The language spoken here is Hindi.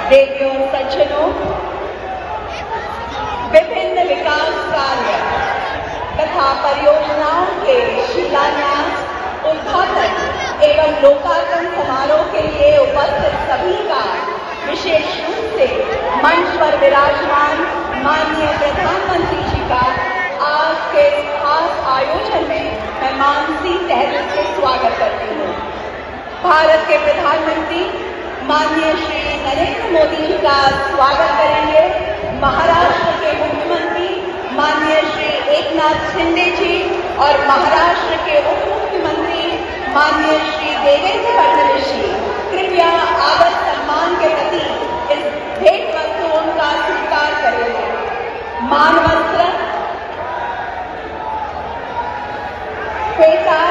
देवियों सज्जनों, विभिन्न विकास कार्य तथा परियोजनाओं के शिलान्यास, उद्घाटन एवं लोकार्पण समारोह के लिए उपस्थित सभी का विशेष रूप से मंच पर विराजमान माननीय प्रधानमंत्री जी का आज के खास आयोजन में मैं मानसी तहत से स्वागत करती हूँ। भारत के प्रधानमंत्री माननीय श्री नरेंद्र मोदी जी का स्वागत करेंगे महाराष्ट्र के मुख्यमंत्री माननीय श्री एकनाथ शिंदे जी और महाराष्ट्र के उप मुख्यमंत्री माननीय श्री देवेंद्र फडणवीस जी। कृपया आदर सम्मान के प्रति इस भेंट वस्तुओं का स्वीकार करेंगे। मानवस्त्र, श्वेता